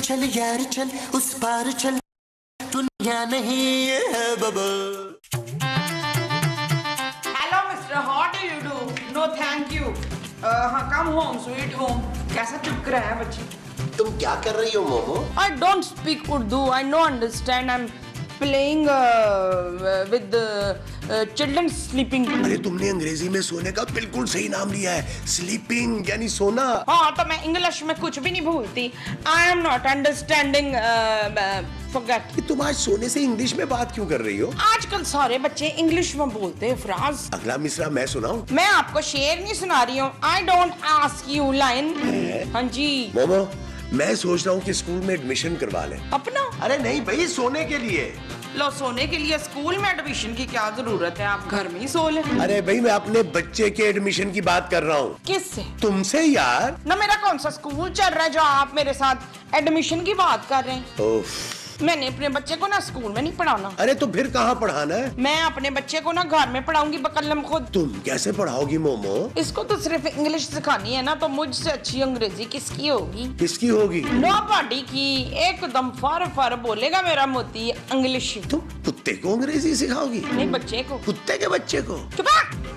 चल यार चल उस पार चल दुनिया नहीं है bubble. Hello mister, how do you do? No thank you. हाँ, कम होम स्वीट होम। कैसा चुप रहा है बच्चे? तुम क्या कर रही हो momo? I don't speak Urdu. I no understand. I'm playing with children sleeping. अरे तुमने अंग्रेजी में सोने का बिल्कुल सही नाम लिया है, स्लीपिंग यानी सोना। हाँ, तो मैं इंग्लिश में कुछ भी नहीं भूलती। I am not understanding. Forget. तुम आज सोने से इंग्लिश में बात क्यों कर रही हो? आजकल सारे बच्चे इंग्लिश में बोलते हैं फ्राज। अगला मिसरा मैं सुनाऊं? मैं आपको शेर नहीं सुना रही हूँ। I don't ask you line. हाँ जी। मोमो, मैं सोच रहा हूँ कि स्कूल में एडमिशन करवा लें। अपना? अरे नहीं भाई, सोने के लिए। लो, सोने के लिए स्कूल में एडमिशन की क्या जरूरत है? आप घर में ही सो लें। अरे भाई, मैं अपने बच्चे के एडमिशन की बात कर रहा हूँ। किससे? तुमसे यार। ना, मेरा कौन सा स्कूल चल रहा है जो आप मेरे साथ एडमिशन की बात कर रहे हैं? ओफ। मैंने अपने बच्चे को ना स्कूल में नहीं पढ़ाना। अरे तो फिर कहाँ पढ़ाना है? मैं अपने बच्चे को ना घर में पढ़ाऊंगी बकल्लम खुद। तुम कैसे पढ़ाओगी मोमो? इसको तो सिर्फ इंग्लिश सिखानी है ना, तो मुझसे अच्छी अंग्रेजी किसकी होगी? किसकी होगी? नोबॉडी की। एकदम फर फर बोलेगा मेरा मोती इंग्लिश। तुम कुत्ते को अंग्रेजी सिखाओगी? नहीं, बच्चे को। कुत्ते के बच्चे को? चुप।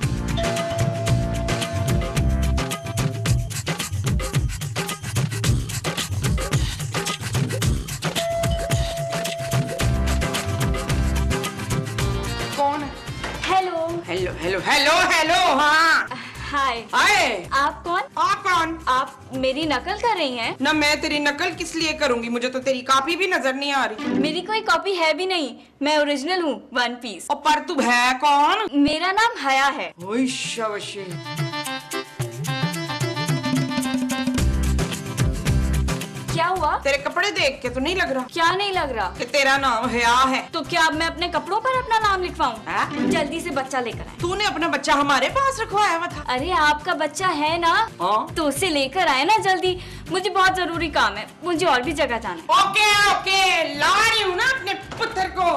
Hello hello hello hello. हाँ, हाय। हाय। आप कौन? आप कौन? आप मेरी नकल कर रही हैं? ना, मैं तेरी नकल किस लिए करूंगी? मुझे तो तेरी कॉपी भी नजर नहीं आ रही। मेरी कोई कॉपी है भी नहीं, मैं ओरिजिनल हूँ, वन पीस। और पर तू है कौन? मेरा नाम हया है। ओए शाबाश। क्या हुआ? तेरे कपड़े देख के तो नहीं लग रहा। क्या नहीं लग रहा? कि तेरा नाम हया है। तो क्या अब मैं अपने कपड़ों पर अपना नाम लिखवाऊं? हाँ? जल्दी से बच्चा लेकर आए। तूने अपना बच्चा हमारे पास रखवाया हुआ था? अरे आपका बच्चा है ना? हाँ? तो उसे लेकर आए ना जल्दी, मुझे बहुत जरूरी काम है, मुझे और भी जगह जाना है। ओके ओके, ला रही हूँ ना अपने पुत्र को।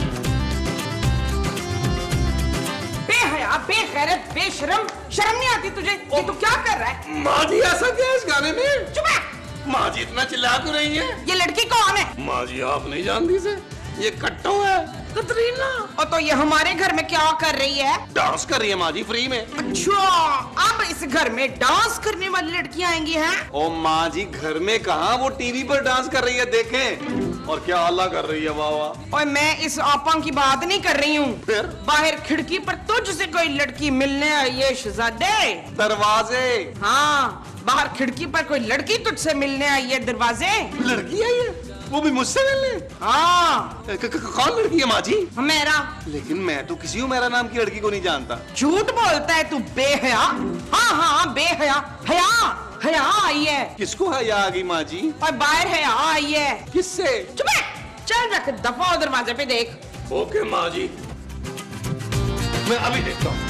बेहया, बेगैरत, बेशरम, शर्म नहीं आती तुझे? ये तू क्या कर रहा है? माँ जी, ऐसा क्या है इस गाने में? चुप है। माँ जी इतना चिल्ला क्यों रही है? ये लड़की कौन है? माँ जी आप नहीं जानती से, ये कट्टो है, कतरीना। और तो ये हमारे घर में क्या कर रही है? डांस कर रही है माँ जी, फ्री में। अच्छा, अब इस घर में डांस करने वाली लड़कियां आएंगी हैं? ओ माँ जी, घर में कहाँ, वो टीवी पर डांस कर रही है, देखें। और क्या आला कर रही है, वाह वाह। और मैं इस आपा की बात नहीं कर रही हूँ। फिर? बाहर खिड़की पर तुझसे कोई लड़की मिलने आई है शहजादे? दरवाजे। हाँ, बाहर खिड़की पर कोई लड़की तुझसे मिलने आई है दरवाजे। लड़की आई है? वो भी मुझसे मिलने? हाँ। कौन लड़की है माँ जी? मेरा। लेकिन मैं तो किसी मेरा नाम की लड़की को नहीं जानता। झूठ बोलता है तू, बेहया। हाँ हाँ, बेहया। हया, हया आई है। किसको हया आ गई माँ जी? और बाहर हया आई है। किससे? चुप है। चल रख दफा दरवाजे पे देख। ओके माँ जी, मैं अभी देखता हूँ।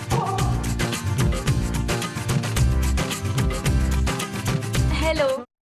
हेलो।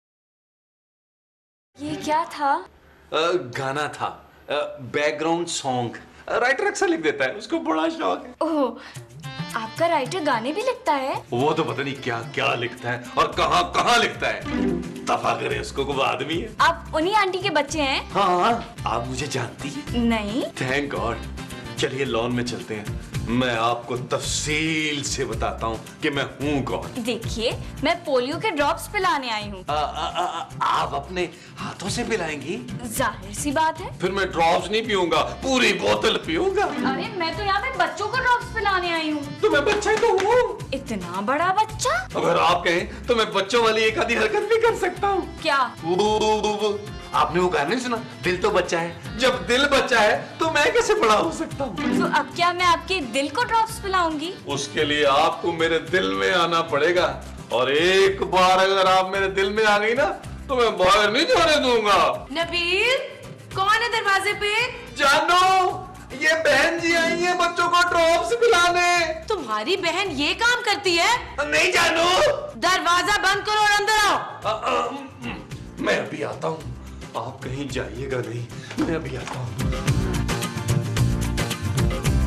ये क्या था? गाना था, बैकग्राउंड सॉन्ग। राइटर अक्सर लिख देता है, उसको बड़ा शौक है। ओह, आपका राइटर गाने भी लिखता है? वो तो पता नहीं क्या क्या लिखता है और कहाँ कहाँ लिखता है। दफा करे उसको, वो आदमी है। आप उन्हीं आंटी के बच्चे हैं? हाँ, आप मुझे जानती है? नहीं। Thank God. चलिए लॉन में चलते हैं, मैं आपको तफसील से बताता हूँ कि मैं हूँ कौन। देखिए, मैं पोलियो के ड्रॉप्स पिलाने आई हूँ। आप अपने हाथों से पिलाएंगी? जाहिर सी बात है। फिर मैं ड्रॉप्स नहीं पीऊंगा, पूरी बोतल पीऊंगा। अरे मैं तो यहाँ पे बच्चों को ड्रॉप्स पिलाने आई हूँ। तो मैं बच्चा ही तो हूँ। इतना बड़ा बच्चा? अगर आप कहें तो मैं बच्चों वाली एक आधी हरकत भी कर सकता हूँ। क्या? आपने वो गाना नहीं सुना, दिल तो बच्चा है? जब दिल बच्चा है तो मैं कैसे बड़ा हो सकता हूँ? तो अब क्या मैं आपके दिल को ड्रॉप्स पिलाऊंगी? उसके लिए आपको मेरे दिल में आना पड़ेगा, और एक बार अगर आप मेरे दिल में आ गई ना तो मैं बाहर नहीं जाने दूंगा। नबील, कौन है दरवाजे पे? जानो, ये बहन जी आई है बच्चों को ड्रॉप्स पिलाने। तुम्हारी बहन ये काम करती है? नहीं जानो। दरवाजा बंद करो और अंदर आओ। मैं अभी आता हूँ, आप कहीं जाइएगा नहीं, मैं अभी आता हूँ।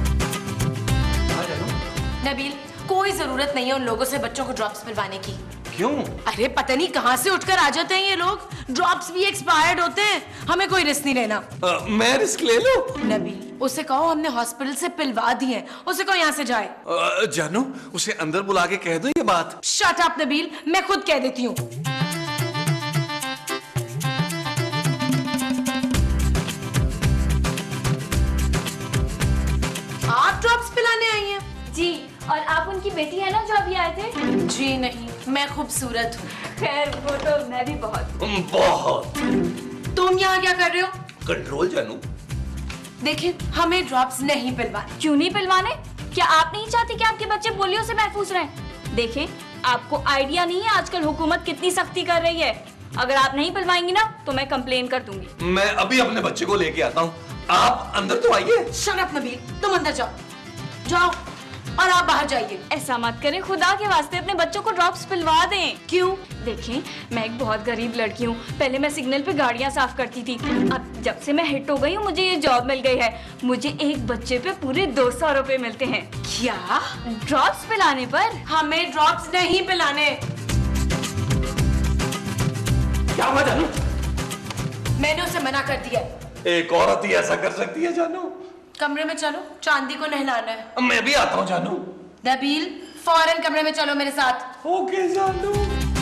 नबील, कोई जरूरत नहीं है उन लोगों से बच्चों को ड्रॉप्स पिलवाने की। क्यों? अरे पता नहीं कहाँ से उठकर आ जाते हैं ये लोग। ड्रॉप्स भी एक्सपायर्ड होते हैं, हमें कोई रिस्क नहीं लेना। मैं रिस्क ले लूं? नबील, उसे कहो हमने हॉस्पिटल से पिलवा दी है, उसे कहो यहाँ से जाए। जानू, उसे अंदर बुला के कह दो ये बात। शट अप नबील, मैं खुद कह देती हूँ। आप ड्रॉप्स पिलाने आई हैं? जी, और आप उनकी बेटी है ना जो अभी आए थे? जी नहीं, मैं खूबसूरत हूँ। खैर वो तो मैं भी बहुत। बहुत। तुम यहाँ क्या कर रहे हो? कंट्रोल जानू। देखिए, हमें ड्रॉप्स नहीं पिलवाने। क्यों नहीं पिलवाने? क्या आप नहीं चाहती कि आपके बच्चे पोलियो से महफूज रहें? देखें, आपको आइडिया नहीं है आजकल हुकूमत कितनी सख्ती कर रही है। अगर आप नहीं पिलवाएंगी ना तो मैं कंप्लेन कर दूंगी। मैं अभी अपने बच्चे को लेके आता हूँ, आप अंदर तो आइए। शट अप नबील, तुम अंदर जाओ, जाओ, और आप बाहर जाइए। ऐसा मत करें, खुदा के वास्ते अपने बच्चों को ड्रॉप्स पिलवा दें। क्यों? देखें, मैं एक बहुत गरीब लड़की हूँ। पहले मैं सिग्नल पे गाड़ियाँ साफ करती थी। अब जब से मैं हिट हो गई हूँ मुझे ये जॉब मिल गई है। मुझे एक बच्चे पे पूरे 200 रुपए मिलते हैं। क्या? ड्रॉप्स पिलाने पर? हमें ड्रॉप्स नहीं पिलाने। क्या हुआ जानू? मैंने उसे मना कर दिया। एक औरत ही ऐसा कर सकती है जानू। कमरे में चलो, चांदी को नहलाना है। मैं भी आता हूँ जानू। नबील, फौरन कमरे में चलो मेरे साथ। ओके जानू।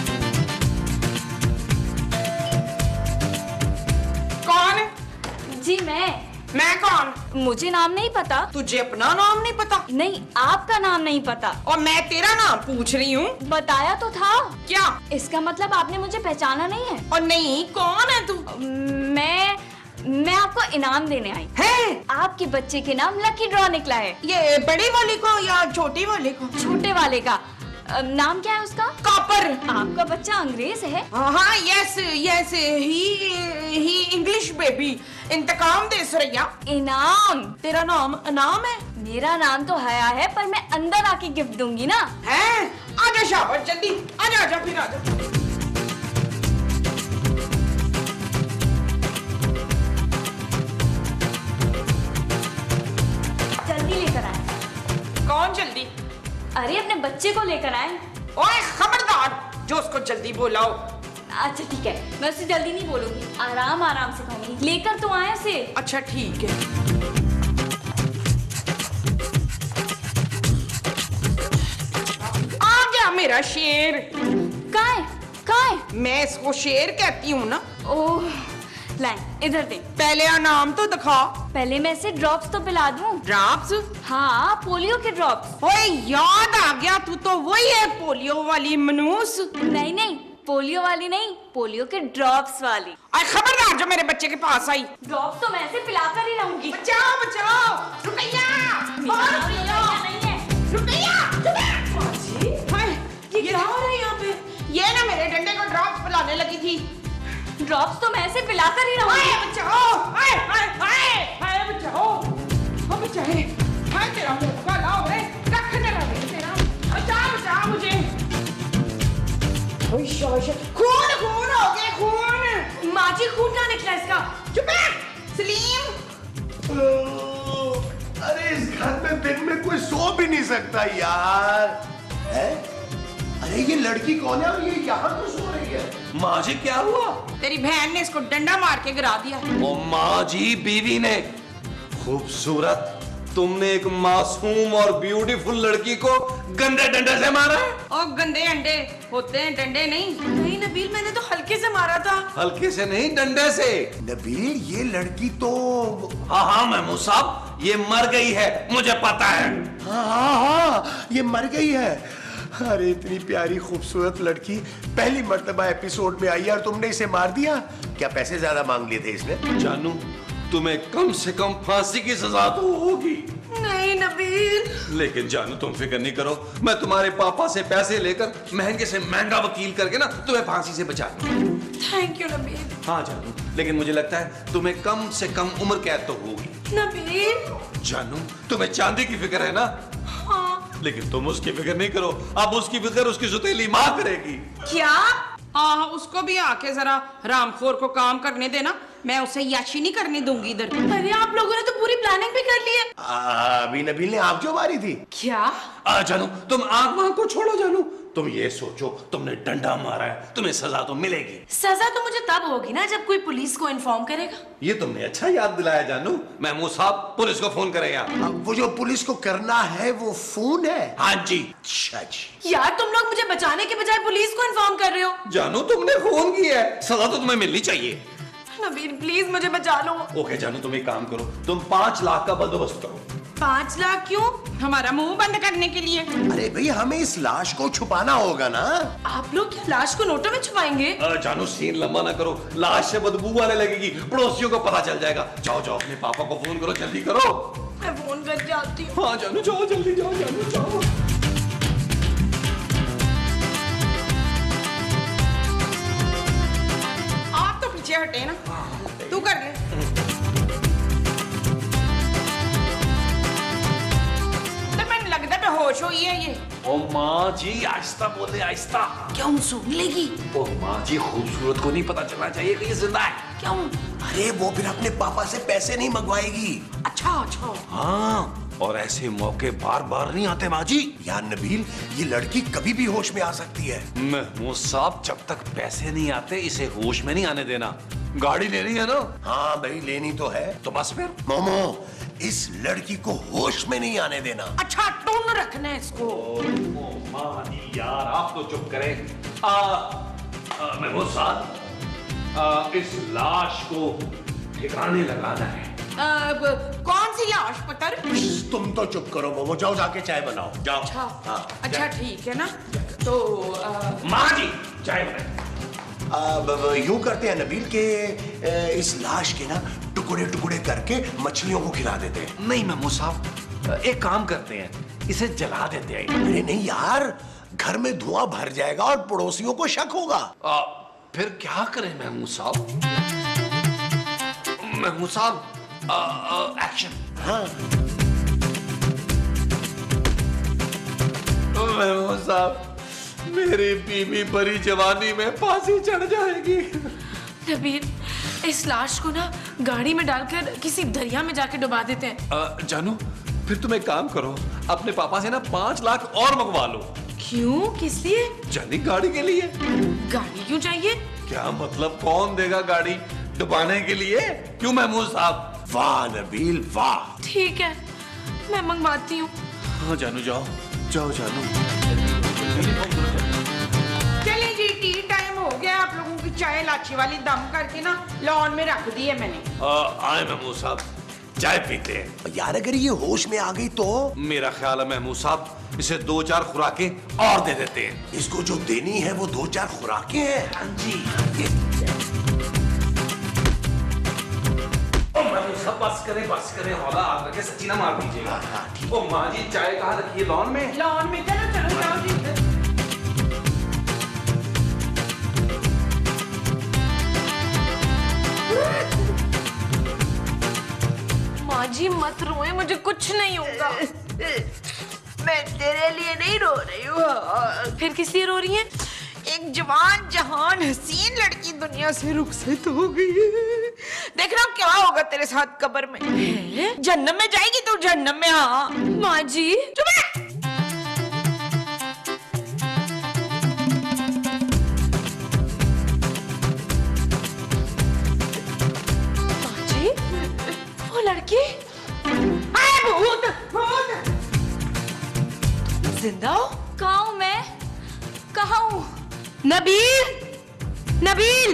कौन? जी मैं कौन? मुझे नाम नहीं पता। तुझे अपना नाम नहीं पता? नहीं, आपका नाम नहीं पता। और मैं तेरा नाम पूछ रही हूँ। बताया तो था। क्या? इसका मतलब आपने मुझे पहचाना नहीं है। और नहीं, कौन है तू? मैं आपको इनाम देने आई है? आपके बच्चे के नाम लकी ड्रॉ निकला है। ये बड़ी वाली को या छोटी वाली को? छोटे वाले का। नाम क्या है उसका? कॉपर। आपका बच्चा अंग्रेज है? हाँ, yes yes, he English baby. इंतकाम दे सरैया। इनाम? तेरा नाम इनाम है? मेरा नाम तो हया है, पर मैं अंदर आके गिफ्ट दूंगी ना। है? आजा शाबाश, जल्दी आजा, आजा फिर आजा। जल्दी लेकर आए। कौन जल्दी? अरे अपने बच्चे को लेकर आए। ओए खबरदार, जो उसको जल्दी बुलाओ। अच्छा ठीक है, मैं उससे जल्दी नहीं बोलूंगी, आराम आराम से कहूंगी। लेकर तो आए उसे। अच्छा ठीक है। आ गया मेरा शेर। कहाँ है? कहाँ है? मैं इसको शेर कहती हूँ ना। ओह, लाए इधर दे। पहले नाम तो दिखा। पहले मैं इसे ड्रॉप्स तो पिला दूं। ड्रॉप्स? हाँ, पोलियो के ड्रॉप्स। ओए याद आ गया, तू तो वही है पोलियो वाली मनूस। नहीं नहीं, पोलियो वाली नहीं, पोलियो के ड्रॉप्स वाली। अरे खबरदार जो मेरे बच्चे के पास आई। ड्रॉप्स तो मैं इसे पिलाकर ही रहूंगी। बचाओ बचाओ, रुकैया नहीं है। रुकैया। ये क्या हो रहा है यहाँ पे? ये ना मेरे डंडे को ड्रॉप्स पिलाने लगी थी। ड्रॉप्स तो मैं इसे पिलाकर ही रहूंगी। बचाओ, बचाओ, बचाए, तेरा मुंह का लाओ रे, रख जरा तेरा, बचाओ मुझे। खून खून हो गया, खून। माँ जी, खून कहाँ निकला इसका? चुप है सलीम। अरे इस घर में दिन में कोई सो भी नहीं सकता यार। है? अरे ये लड़की कौन है और ये यहाँ क्यों सो रही है? माँ जी क्या हुआ? तेरी बहन ने इसको डंडा मार के गिरा दिया। ओ माँ जी, बीवी ने। खूबसूरत, तुमने एक मासूम और ब्यूटीफुल लड़की को गंदे डंडे से मारा है? और गंदे अंडे होते हैं, डंडे नहीं। नहीं नबील, मैंने तो हल्के से मारा था। हल्के से नहीं, डंडे से। नबील, ये लड़की तो हाँ महमूद साहब, ये मर गई है, मुझे पता है। हाँ, ये मर गई है। अरे इतनी प्यारी खूबसूरत लड़की पहली मर्तबा एपिसोड में आई और तुमने इसे मार दिया। क्या पैसे ज्यादा मांग लिए थे इसने? जानू, तुम्हें कम से कम फांसी की सजा तो होगी। नहीं नबील। लेकिन जानू, तुम फिक्र नहीं करो, मैं तुम्हारे पापा से पैसे लेकर महंगे से महंगा वकील करके ना तुम्हें फांसी से बचा दूंगा। Thank you Nabeel. हाँ जानू, लेकिन मुझे लगता है तुम्हें कम से कम उम्र कैद तो होगी। नबील। जानू, तुम्हें चांदी की फिक्र है ना? हाँ। लेकिन तुम उसकी फिक्र नहीं करो, अब उसकी फिक्र उसकी सुतीली माँ करेगी। क्या? हाँ, उसको भी आके जरा रामखोर को काम करने देना, मैं उसे याशी नहीं करने दूंगी इधर। अरे आप लोगों ने तो पूरी प्लानिंग भी कर ली है। अभी नबील ने आप जो मारी थी। क्या? जानू, तुम आंख वाँख को छोड़ो जानू, तुम ये सोचो, तुमने डंडा मारा है, तुम्हें सजा तो मिलेगी। सजा तो मुझे तब होगी ना जब कोई पुलिस को इन्फॉर्म करेगा। ये तुमने अच्छा याद दिलाया जानू। महमूद साहब पुलिस को फोन करेगा। अब वो जो पुलिस को करना है वो फोन है। हाँ जी। अच्छा जी। यार तुम लोग मुझे बचाने के बजाय पुलिस को इन्फॉर्म कर रहे हो। जानू तुमने फोन किया है, सजा तो तुम्हें मिलनी चाहिए। नबील प्लीज मुझे बचा लो। ओके जानू, तुम एक काम करो, तुम 5 लाख का बंदोबस्त करो। 5 लाख क्यों? हमारा मुंह बंद करने के लिए? अरे भाई हमें इस लाश को छुपाना होगा ना। आप लोग क्या लाश को नोटों में छुपाएंगे? जानू सीन लंबा ना करो, लाश से बदबू आने लगेगी, पड़ोसियों को पता चल जाएगा। जाओ जाओ अपने पापा को फोन करो, जल्दी करो। मैं फोन करके आती हूँ। हाँ जानू जाओ, जल्दी जाओ जानू जाओ। आप तो पीछे हटे ना, तू कर ले। लगता है बेहोश हुई है ये। ओ माँ जी आहिस्ता बोले, आहिस्ता। क्यों सुन लेगी? ओ माँ जी खूबसूरत को नहीं पता चलना चाहिए कि ये जिंदा है। क्यों? अरे वो फिर अपने पापा से पैसे नहीं मंगवाएगी। अच्छा अच्छा। हाँ, और ऐसे मौके बार बार नहीं आते माँ जी। यार नबील, ये लड़की कभी भी होश में आ सकती है। महमूद साहब, जब तक पैसे नहीं आते इसे होश में नहीं आने देना। गाड़ी लेनी है ना? हाँ भाई लेनी तो है। तो बस फिर मोमो, इस लड़की को होश में नहीं आने देना। अच्छा टून रखना है इसको। माँ जी यार आप तो चुप करें। महमूद साहब, इस लाश को ठिकाने लगाना है। कौन सी लाश पुत्र? तुम तो चुप करो मोमो, जाओ जाके चाय बनाओ जाओ। अच्छा अच्छा ठीक है ना। तो माँ जी चाय बनाए। यूं करते हैं नबील के इस लाश के ना टुकड़े टुकड़े करके मछलियों को खिला देते हैं। नहीं महमूद साहब, एक काम करते हैं, इसे जला देते हैं। अरे नहीं यार, घर में धुआं भर जाएगा और पड़ोसियों को शक होगा। फिर क्या करें महमूद साहब? महमूद साहब एक्शन। हाँ महमूद साहब, मेरी बीवी भरी जवानी में फांसी चढ़ जाएगी। नबील, इस लाश को ना गाड़ी में डालकर किसी दरिया में जाके डुबा देते हैं। जानू फिर तुम एक काम करो, अपने पापा से ना 5 लाख और मंगवा लो। क्यों? किस लिए? जानी गाड़ी के लिए। गाड़ी क्यों चाहिए? क्या मतलब, कौन देगा गाड़ी डुबाने के लिए? क्यों महमूद साहब? वाह नबील वाह। ठीक है, मैं मंगवाती हूँ। हाँ जानू जाओ जाओ जानू। चलिए जी, टी टाइम हो गया। आप लोगों की चाय लाची वाली दम करके ना लॉन में रख दी है मैंने। आए महमूद साहब, चाय पीते हैं। यार अगर ये होश में आ गई तो? मेरा ख्याल है महमूद साहब, इसे 2-4 खुराकें और दे देते हैं। इसको जो देनी है वो 2-4 खुराकें हैं। हाँ जी। सब बस करें, हौला आप रखे, सच्ची ना मार दीजिएगा। ओ माँ जी चाय कहाँ रखी है? लॉन में। लॉन में चलो चलो जाओ जी। माँ जी मत रोए, मुझे कुछ नहीं होगा। मैं तेरे लिए नहीं रो रही हूँ। फिर किस लिए रो रही हैं? एक जवान जहान हसीन लड़की दुनिया से रुखसत हो गई है। देखना क्या होगा तेरे साथ कब्र में। जन्नत में जाएगी तू, जन्नत में। हाँ माँ जी चुप रह। माँ जी, वो लड़की भूत भूत जिंदा हो? कहाँ हूँ मैं? कहाँ हूँ? नबील, नबील।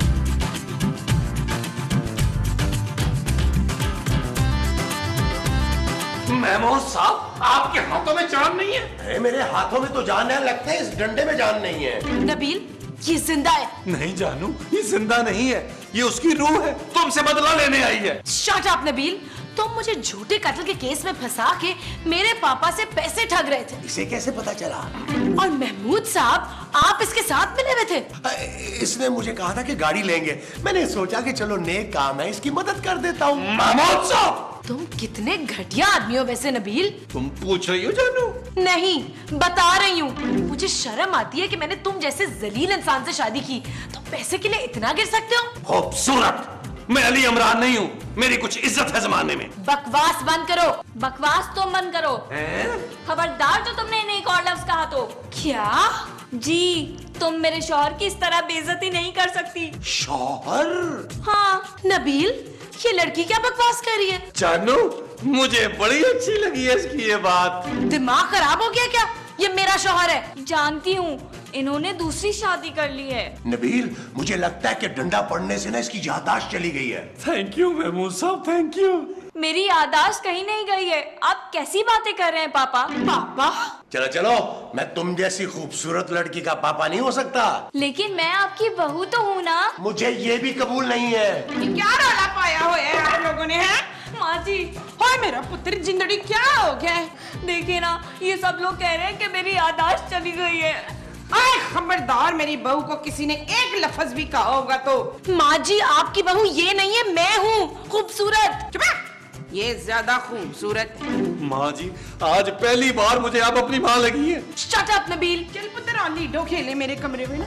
महमूद साहब, आपके हाथों में जान नहीं है? अरे मेरे हाथों में तो जान है, लगता है इस डंडे में जान नहीं है। नबील, ये जिंदा है। नहीं जानू, ये जिंदा नहीं है, ये उसकी रूह है, तुमसे बदला लेने आई है। शट अप नबील, तुम मुझे झूठे कत्ल के केस में फंसा के मेरे पापा से पैसे ठग रहे थे। इसे कैसे पता चला? और महमूद साहब, आप इसके साथ मिले हुए थे। इसने मुझे कहा था कि गाड़ी लेंगे, मैंने सोचा कि चलो नेक काम है, इसकी मदद कर देता हूँ। महमूद साहब, तुम कितने घटिया आदमी हो वैसे नबील। तुम पूछ रही हो जानू? नहीं, बता रही हूँ। मुझे शर्म आती है कि मैंने तुम जैसे जलील इंसान से शादी की। तुम पैसे के लिए इतना गिर सकते हो? खूबसूरत, मैं अली इमरान नहीं हूँ, मेरी कुछ इज्जत है जमाने में। बकवास बंद करो। बकवास तुम बंद करो। खबरदार जो तुमने इन्हें एक और लफ्ज कहा तो। क्या? जी, तुम मेरे शौहर की इस तरह बेइज्जती नहीं कर सकती। शौहर? हाँ। नबील, ये लड़की क्या बकवास कर रही है? जानू, मुझे बड़ी अच्छी लगी है इसकी ये बात। दिमाग खराब हो गया क्या? ये मेरा शौहर है। जानती हूँ, इन्होंने दूसरी शादी कर ली है। नबील, मुझे लगता है कि डंडा पड़ने से ना इसकी याददाश्त चली गई है। थैंक यू महमूद साहब, थैंक यू। मेरी याददाश्त कहीं नहीं गई है। आप कैसी बातें कर रहे हैं पापा? पापा? चलो चलो, मैं तुम जैसी खूबसूरत लड़की का पापा नहीं हो सकता। लेकिन मैं आपकी बहू तो हूँ ना। मुझे ये भी कबूल नहीं है। ये क्या रौला पाया हुआ है आप लोगों ने? है माँ जी, ओए मेरा पुत्र जिंदड़ी क्या हो गया है? देखिए ना, ये सब लोग कह रहे हैं कि मेरी याददाश्त चली गई है। आए खबरदार, मेरी बहू को किसी ने एक लफ्ज भी कहा होगा तो। माँ जी, आपकी बहू ये नहीं है, मैं हूँ खूबसूरत। चुप, ये ज्यादा खूबसूरत। माँ जी, आज पहली बार मुझे आप अपनी माँ लगी है। शट अप नबील, चल पुत्र आ लीडो खेले मेरे कमरे में ना।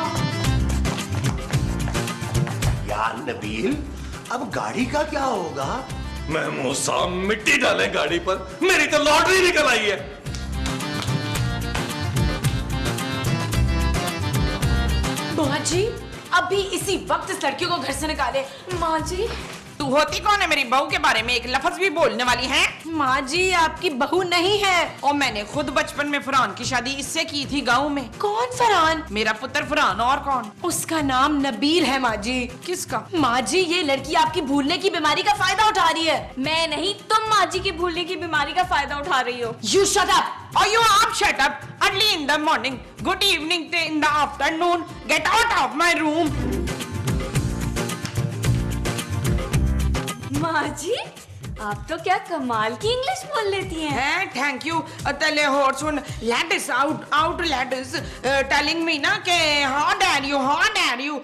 यार नबील, अब गाड़ी का क्या होगा? महमूद साहब मिट्टी डाले गाड़ी पर, मेरी तो लॉटरी निकल आई है। माँ जी, अभी इसी वक्त इस लड़की को घर से निकाले। माँ जी, तू होती कौन है मेरी बहू के बारे में एक लफ्ज भी बोलने वाली है? माँ जी, आपकी बहू नहीं है। और मैंने खुद बचपन में फरहान की शादी इससे की थी गाँव में। कौन फरहान? मेरा पुत्र फरहान, और कौन? उसका नाम नबील है माँ जी। किसका? माँ जी, ये लड़की आपकी भूलने की बीमारी का फायदा उठा रही है। मैं नहीं, तुम माँ जी की भूलने की बीमारी का फायदा उठा रही हो। You shut up! Or you up, shut up. Early in the morning, good evening in the afternoon. Get out of my room. माँ जी, आप तो क्या कमाल की इंग्लिश बोल लेती हैं। है, थैंक यू। तले और सुन, ladies out ladies telling me ना कि how dare you.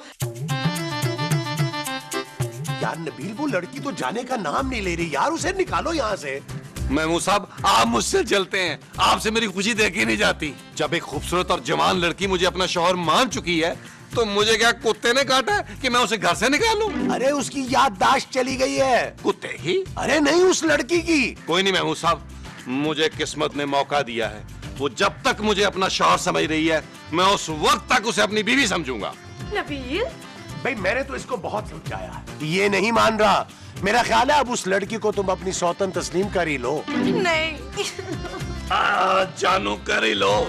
यार नबील, वो लड़की तो जाने का नाम नहीं ले रही यार, उसे निकालो यहाँ से। महमूद साहब, आप मुझसे चलते हैं, आपसे मेरी खुशी देखी नहीं जाती। जब एक खूबसूरत और जवान लड़की मुझे अपना शौहर मान चुकी है, तो मुझे क्या कुत्ते ने काटा है कि मैं उसे घर से निकालूं? अरे उसकी याददाश्त चली गई है। कुत्ते ही? अरे नहीं, उस लड़की की। कोई नहीं महमूद साहब, मुझे किस्मत ने मौका दिया है। वो जब तक मुझे अपना शौहर समझ रही है, मैं उस वक्त तक उसे अपनी बीवी समझूंगा। नबील, भाई मैंने तो इसको बहुत समझाया, ये नहीं मान रहा। मेरा ख्याल है अब उस लड़की को तुम अपनी सौतन तस्लीम कर ही लो। नहीं। जानू कर ही लो।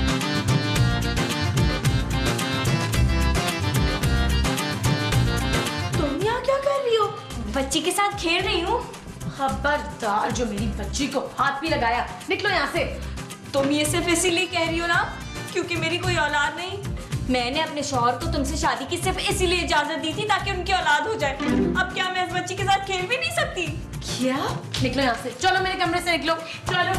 तुम यहाँ क्या कर रही हो? बच्ची के साथ खेल रही हूँ। खबरदार, जो मेरी बच्ची को हाथ भी लगाया, निकलो यहाँ से। तुम ये सिर्फ इसीलिए कह रही हो ना क्योंकि मेरी कोई औलाद नहीं। मैंने अपने शौहर को तुमसे शादी की सिर्फ इसीलिए इजाजत दी थी ताकि उनकी औलाद हो जाए। अब क्या मैं इस बच्ची के साथ खेल भी नहीं सकती? क्या? निकलो यहाँ से, चलो मेरे कमरे से निकलो, चलो।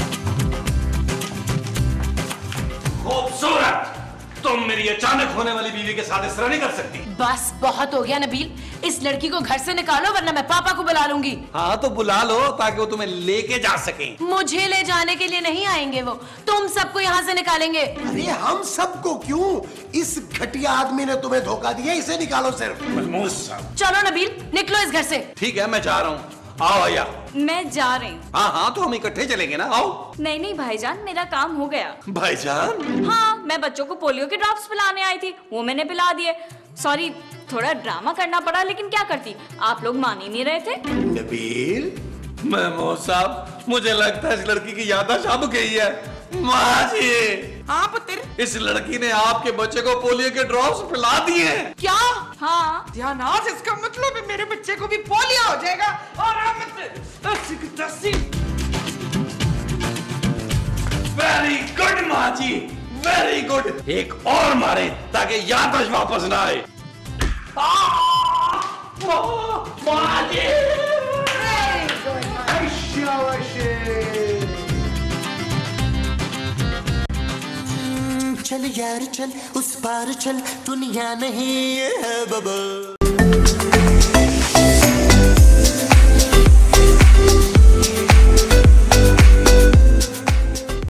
खूबसूरत, तुम मेरी अचानक होने वाली बीवी के साथ इस तरह नहीं कर सकती। बस बहुत हो गया नबील, इस लड़की को घर से निकालो वरना मैं पापा को बुला लूंगी। हाँ तो बुला लो ताकि वो तुम्हें लेके जा सके। मुझे ले जाने के लिए नहीं आएंगे वो, तुम सबको यहाँ से निकालेंगे। अरे हम सबको क्यों? इस घटिया आदमी ने तुम्हें धोखा दिया, इसे निकालो सिर्फ। महमूद साहब, चलो नबील, निकलो इस घर से। ठीक है, मैं जा रहा हूँ। आओ भैया। मैं जा रही हूँ। हाँ तो हम इकट्ठे चलेंगे ना, आओ। नहीं भाईजान, मेरा काम हो गया। भाईजान? हाँ, मैं बच्चों को पोलियो के ड्रॉप्स पिलाने आई थी, वो मैंने पिला दिए। सॉरी, थोड़ा ड्रामा करना पड़ा, लेकिन क्या करती, आप लोग मान ही नहीं रहे थे। नबील, महमूद साहब, मुझे लगता है इस लड़की की याददाश्त अब गई है। माँ जी, हाँ पुत्र, इस लड़की ने आपके बच्चे को पोलियो के ड्रॉप्स पिला दिए हैं। क्या? हाँ। ध्यानात, इसका मतलब है मेरे बच्चे को भी पोलियो हो जाएगा। और वेरी गुड माँ जी, वेरी गुड। एक और मारे ताकि याददाश्त वापस ना आए। माँ जी, चल यार चल, उस पार चल, दुनिया नहीं है बबल।